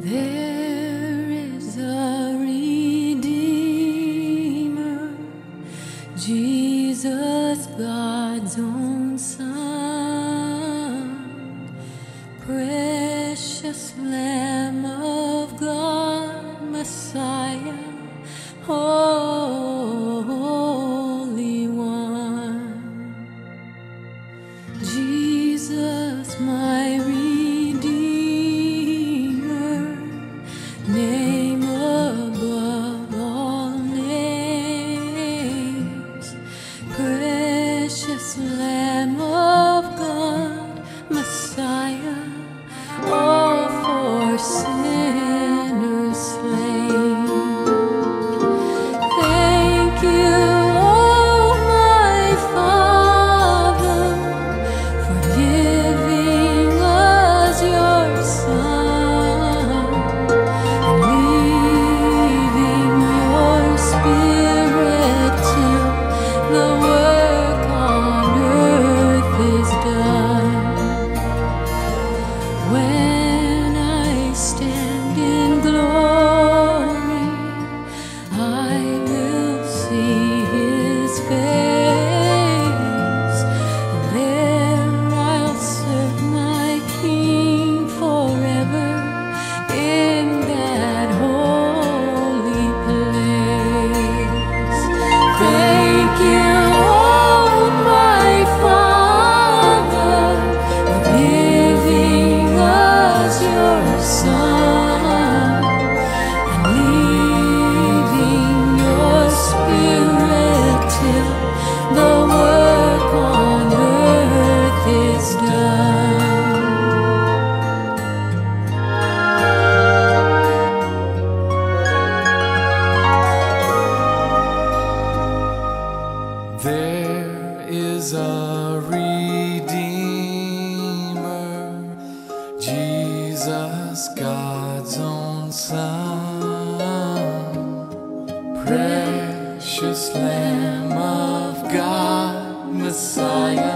There is a Redeemer, Jesus, God's own Son, precious Lamb of God, Messiah, Holy One. Jesus, my Redeemer, name above all names, precious Lamb of God, Messiah, all for sinners slain. Thank you, oh my Father, for giving us your Son and leaving your Spirit till the work on earth is done. When I stand in glory, I will see His face, and there I'll serve my King forever in that holy place. Thank you, oh my Father, for giving us your Son and leaving your Spirit till the work on earth is done. There is a Redeemer, Jesus, God's own Son, precious Lamb of God, Messiah,